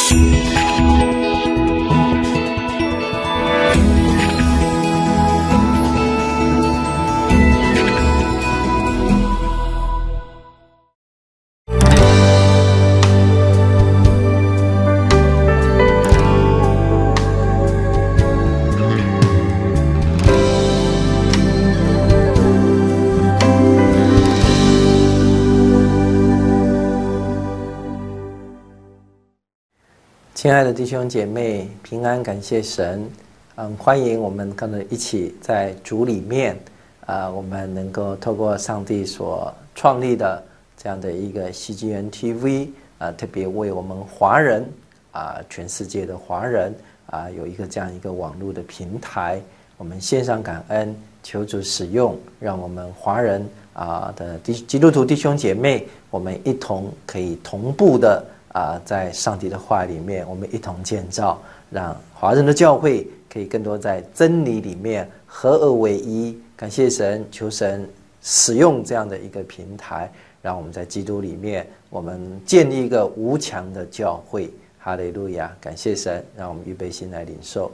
亲爱的弟兄姐妹，平安，感谢神。欢迎我们跟着一起在主里面，我们能够透过上帝所创立的这样的一个希基园 TV，特别为我们华人全世界的华人有一个这样一个网络的平台，我们献上感恩，求主使用，让我们华人的基督徒弟兄姐妹，我们一同可以同步的。在上帝的话里面，我们一同建造，让华人的教会可以更多在真理里面合而为一。感谢神，求神使用这样的一个平台，让我们在基督里面，我们建立一个无墙的教会。哈利路亚！感谢神，让我们预备心来领受。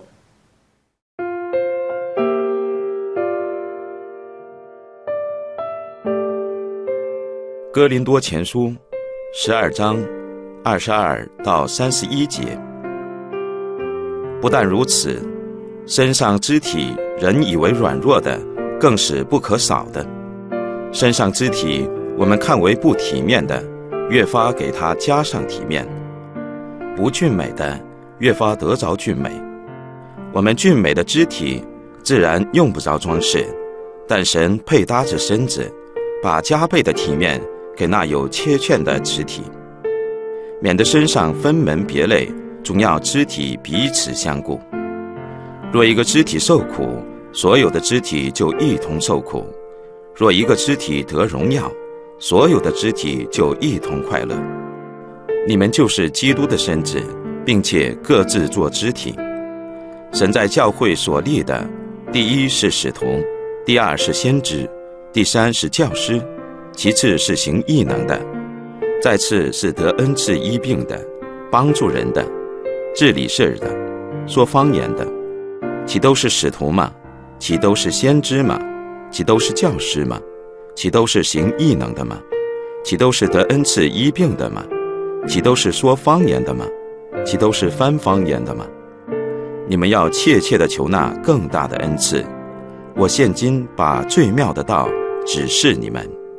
哥林多前书12章22到31节。不但如此，身上肢体人以为软弱的，更是不可少的；身上肢体我们看为不体面的，越发给它加上体面；不俊美的，越发得着俊美。我们俊美的肢体自然用不着装饰，但神配搭着身子，把加倍的体面给那有缺欠的肢体，免得身上分门别类，总要肢体彼此相顾。若一个肢体受苦，所有的肢体就一同受苦；若一个肢体得荣耀，所有的肢体就一同快乐。你们就是基督的身子，并且各自做肢体。神在教会所立的，第一是使徒，第二是先知，第三是教师，其次是行异能的，再次是得恩赐医病的，帮助人的，治理事的，说方言的。岂都是使徒吗？岂都是先知吗？岂都是教师吗？岂都是行异能的吗？岂都是得恩赐医病的吗？岂都是说方言的吗？岂都是翻方言的吗？你们要切切地求那更大的恩赐。我现今把最妙的道指示你们。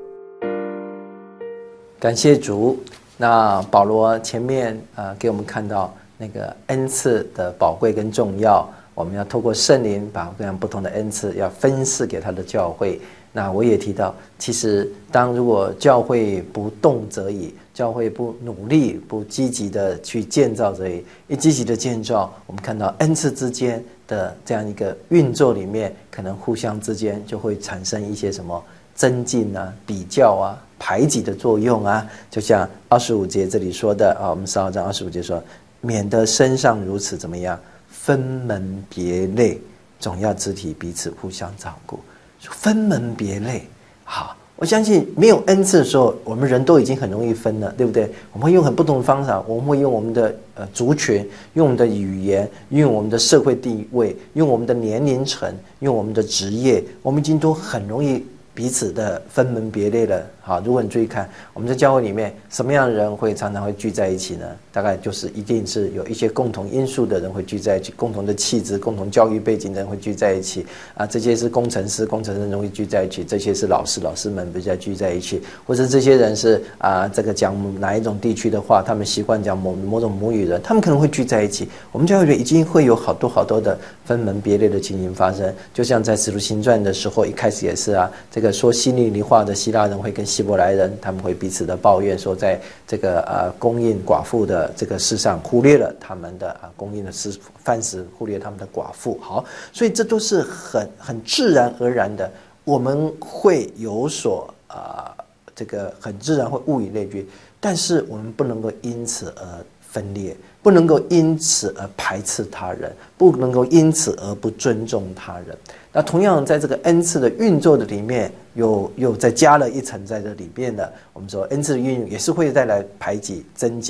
感谢主。那保罗前面给我们看到那个恩赐的宝贵跟重要，我们要透过圣灵把各样不同的恩赐要分赐给他的教会。那我也提到，其实如果教会不动则已，教会不努力不积极的去建造则已，一积极的建造，我们看到恩赐之间的这样一个运作里面，可能互相之间就会产生一些什么增进比较排挤的作用就像25节这里说的我们12章25节说，免得身上如此怎么样，分门别类，总要肢体彼此互相照顾。分门别类，好，我相信没有恩赐的时候，我们人都已经很容易分了，对不对？我们会用很不同的方法，我们会用我们的族群，用我们的语言，用我们的社会地位，用我们的年龄层，用我们的职业，我们已经都很容易彼此的分门别类了。好，如果你注意看，我们在教会里面什么样的人会常常会聚在一起呢？大概就是一定是有一些共同因素的人会聚在一起，共同的气质、共同教育背景的人会聚在一起这些是工程师容易聚在一起，这些是老师们比较聚在一起，或者这些人是这个讲哪一种地区的话，他们习惯讲某种母语人，他们可能会聚在一起。我们教会里已经会有好多的分门别类的情形发生，就像在使徒行传的时候，一开始也是这个说希利尼话的希腊人会跟希伯来人，他们会彼此的抱怨说，在这个供应寡妇的这个事上忽略了他们的供应的饭食，忽略他们的寡妇。好，所以这都是很自然而然的，我们会有所这个很自然会物以类聚，但是我们不能够因此而分裂，不能够因此而排斥他人，不能够因此而不尊重他人。那同样在这个恩赐的运作的里面，又再加了一层在这里面的，我们说恩赐的运用也是会带来排挤、增进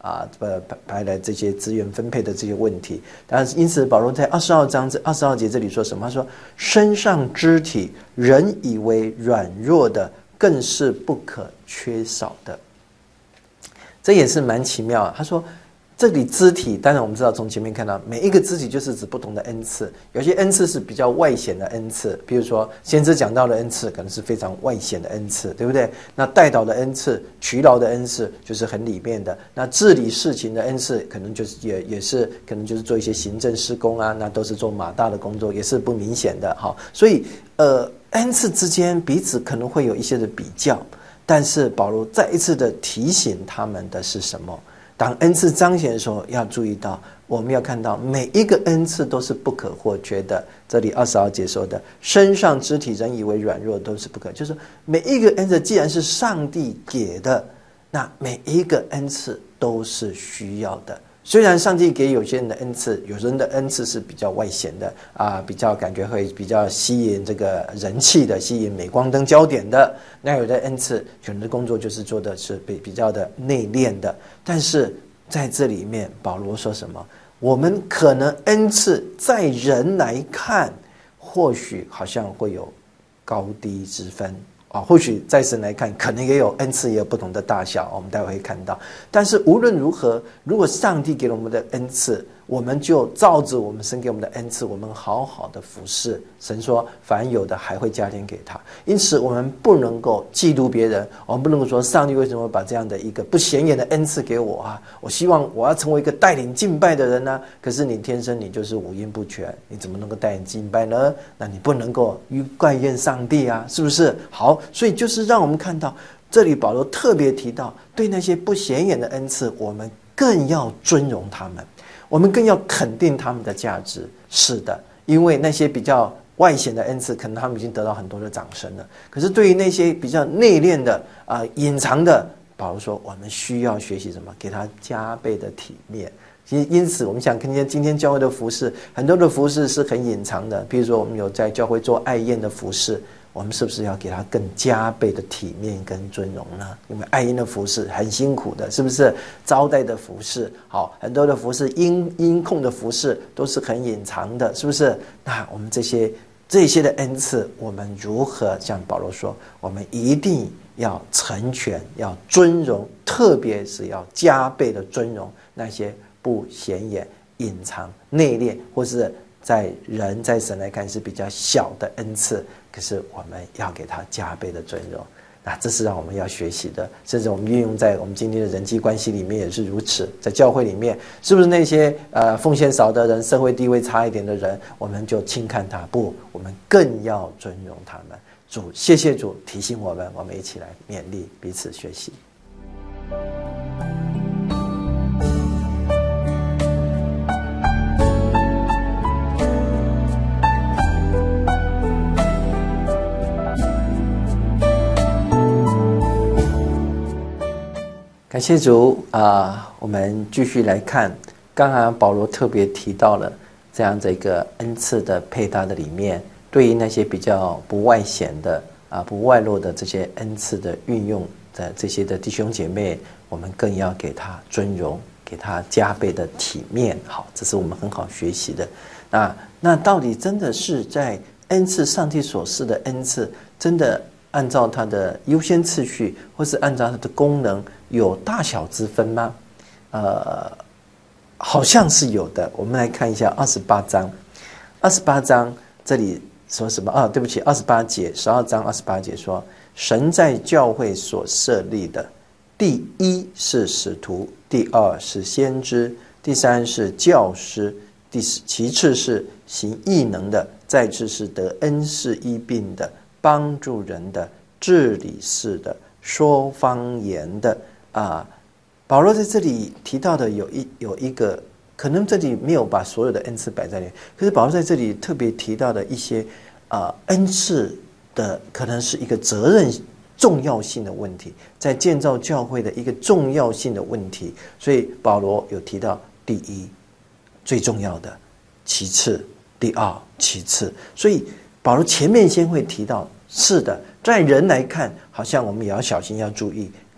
来这些资源分配的这些问题。但是因此保罗在20号节这里说什么？他说身上肢体人以为软弱的，更是不可缺少的。这也是蛮奇妙的。他说这里肢体，当然我们知道从前面看到每一个肢体就是指不同的恩赐，有些恩赐是比较外显的恩赐，比如说先知讲道的恩赐可能是非常外显的恩赐，对不对？那代祷的恩赐、劬劳的恩赐就是很里面的，那治理事情的恩赐可能就是也是可能就是做一些行政施工啊，那都是做马大的工作，也是不明显的。好，所以恩赐之间彼此可能会有一些的比较，但是保罗再一次的提醒他们的是什么？当恩赐彰显的时候，要注意到，我们要看到每一个恩赐都是不可或缺的。这里20号节说的，身上肢体人以为软弱，都是不可，就是每一个恩赐既然是上帝给的，那每一个恩赐都是需要的。虽然上帝给有些人的恩赐，有人的恩赐是比较外显的比较感觉会比较吸引这个人气的，吸引镁光灯焦点的。那有的恩赐可能工作就是做的是比较的内敛的。但是在这里面保罗说什么？我们可能恩赐在人来看或许好像会有高低之分或许在神来看可能也有恩赐，也有不同的大小，我们待会会看到。但是无论如何，如果上帝给了我们的恩赐，我们就照着我们神给我们的恩赐，我们好好的服侍。神说凡有的还会加添给他。因此我们不能够嫉妒别人，我们不能够说上帝为什么把这样的一个不显眼的恩赐给我我希望我要成为一个带领敬拜的人呢可是你天生你就是五音不全，你怎么能够带领敬拜呢？那你不能够怪怨上帝是不是？好，所以就是让我们看到这里保罗特别提到，对那些不显眼的恩赐，我们更要尊荣他们，我们更要肯定他们的价值。是的，因为那些比较外显的恩赐，可能他们已经得到很多的掌声了。可是对于那些比较内敛的隐藏的，保罗说我们需要学习什么？给他加倍的体面。因此我们想看见今天教会的服事，很多的服事是很隐藏的，比如说我们有在教会做爱宴的服事，我们是不是要给他更加倍的体面跟尊荣呢？因为爱宴的服事很辛苦的，是不是？招待的服事，好，很多的服事，音控的服事都是很隐藏的，是不是？那我们这些的恩赐，我们如何像保罗说，我们一定要成全，要尊荣，特别是要加倍的尊荣那些不显眼、隐藏、内敛，或是在神来看是比较小的恩赐，可是我们要给他加倍的尊荣。那这是让我们要学习的，甚至我们运用在我们今天的人际关系里面也是如此。在教会里面，是不是那些奉献少的人、社会地位差一点的人，我们就轻看他？不，我们更要尊荣他们。主，谢谢主提醒我们，我们一起来勉励彼此学习。感谢主我们继续来看，刚刚保罗特别提到了这样的一个恩赐的配搭的里面，对于那些比较不外显的不外露的这些恩赐的运用的这些的弟兄姐妹，我们更要给他尊荣，给他加倍的体面。好，这是我们很好学习的。那到底真的是在恩赐上帝所赐的恩赐，真的按照它的优先次序，或是按照它的功能有大小之分吗？好像是有的。我们来看一下28章。28章这里说什么？对不起，28节，12章28节说，神在教会所设立的，第一是使徒，第二是先知，第三是教师，其次是行异能的，再次是得恩赐医病的，帮助人的，治理事的，说方言的保罗在这里提到的有一个，可能这里没有把所有的恩赐摆在里面，可是保罗在这里特别提到的一些恩赐的，可能是一个责任重要性的问题，在建造教会的一个重要性的问题。所以保罗有提到第一最重要的，其次第二其次，所以保罗前面先会提到，是的，在人来看好像我们也要小心要注意，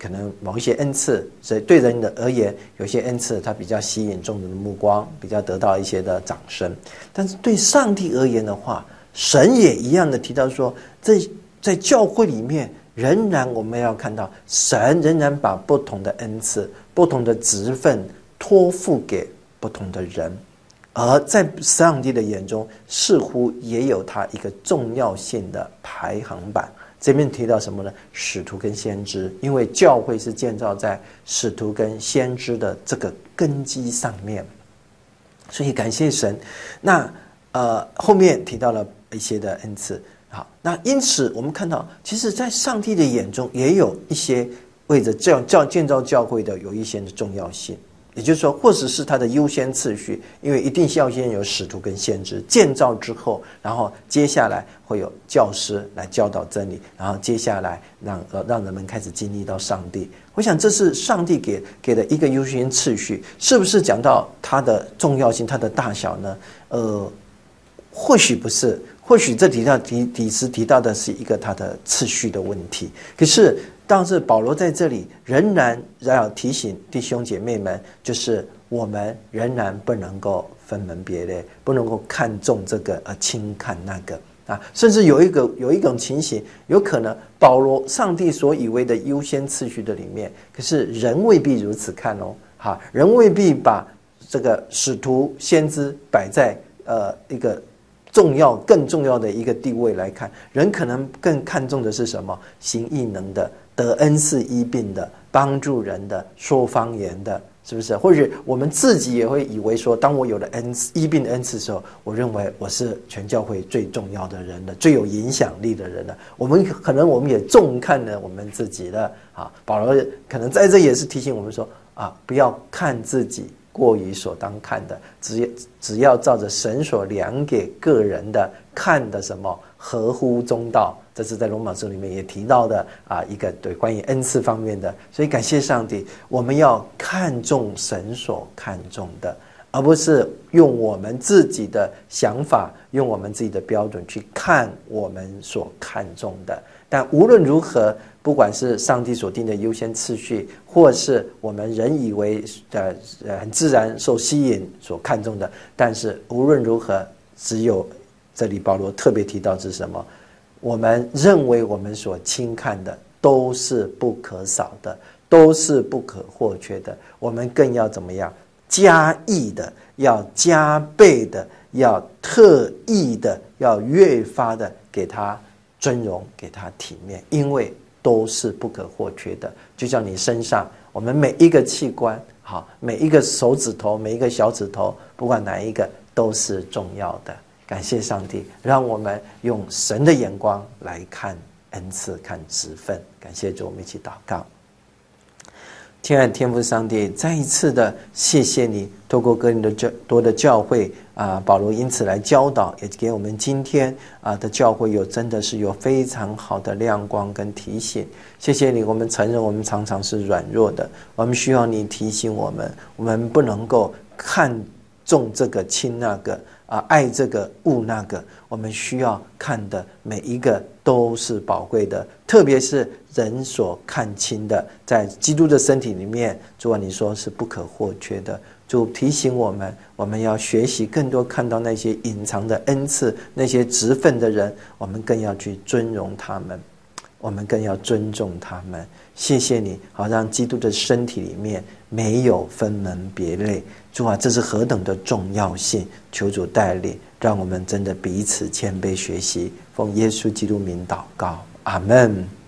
可能某一些恩赐，所以对人的而言，有些恩赐它比较吸引众人的目光，比较得到一些的掌声。但是对上帝而言的话，神也一样的提到说，在教会里面，仍然我们要看到，神仍然把不同的恩赐、不同的职分托付给不同的人，而在上帝的眼中，似乎也有他一个重要性的排行榜。这边提到什么呢？使徒跟先知，因为教会是建造在使徒跟先知的这个根基上面，所以感谢神。那后面提到了一些的恩赐，好，那因此我们看到，其实在上帝的眼中，也有一些为着建造教会的有一些的重要性。也就是说，或者是它的优先次序，因为一定是要先有使徒跟先知建造之后，然后接下来会有教师来教导真理，然后接下来让人们开始经历到上帝。我想这是上帝给的一个优先次序，是不是讲到它的重要性、它的大小呢？或许不是，或许这提到的是一个它的次序的问题。可是但是保罗在这里仍然要提醒弟兄姐妹们，就是我们仍然不能够分门别类，不能够看重这个而轻看那个啊。甚至有一种情形，有可能保罗上帝所以为的优先次序的里面，可是人未必如此看哦。哈，人未必把这个使徒先知摆在一个更重要的一个地位来看，人可能更看重的是什么？行异能的、得恩赐医病的、帮助人的、说方言的，是不是？或者我们自己也会以为说，当我有了医病的恩赐的时候，我认为我是全教会最重要的人了，最有影响力的人了。我们也重看了我们自己了啊。保罗可能在这也是提醒我们说啊，不要看自己过于所当看的，只要照着神所量给个人的看的什么合乎中道，这是在罗马书里面也提到的一个对关于恩赐方面的。所以感谢上帝，我们要看重神所看重的，而不是用我们自己的想法，用我们自己的标准去看我们所看重的。但无论如何，不管是上帝所定的优先次序，或是我们人以为很自然受吸引所看重的，但是无论如何，只有这里保罗特别提到是什么？我们认为我们所轻看的都是不可少的，都是不可或缺的。我们更要怎么样？加益的，要加倍的，要特意的，要越发的给他尊荣，给他体面，因为都是不可或缺的。就像你身上，我们每一个器官，好，每一个手指头，每一个小指头，不管哪一个都是重要的。感谢上帝，让我们用神的眼光来看恩赐，看职分。感谢主，我们一起祷告。亲爱的天父上帝，再一次的谢谢你，透过哥林多的教会保罗因此来教导，也给我们今天的教会真的是有非常好的亮光跟提醒。谢谢你，我们承认我们常常是软弱的，我们需要你提醒我们不能够看重这个轻那个爱这个恶那个，我们需要看的每一个都是宝贵的，特别是人所看轻的，在基督的身体里面，主啊，你说是不可或缺的。主提醒我们要学习更多看到那些隐藏的恩赐，那些职分的人，我们更要去尊荣他们，我们更要尊重他们。谢谢你，好让基督的身体里面没有分门别类。主啊，这是何等的重要性！求主带领，让我们真的彼此谦卑学习，奉耶稣基督名祷告，阿们。